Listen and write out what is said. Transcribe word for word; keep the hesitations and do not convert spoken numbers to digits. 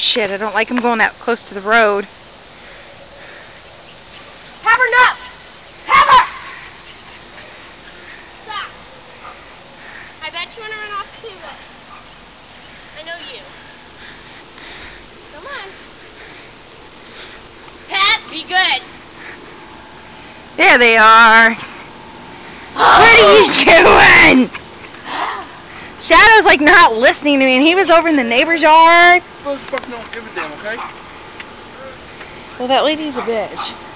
shit, I don't like him going that close to the road. Have her nuts! Have her! Stop. I bet you want to run off too, but I know you. Come on. Pat, be good. There they are. Oh. What are you doing? Shadow's like not listening to me, and he was over in the neighbor's yard. Those fucking don't give a damn, okay? Well, that lady's a bitch.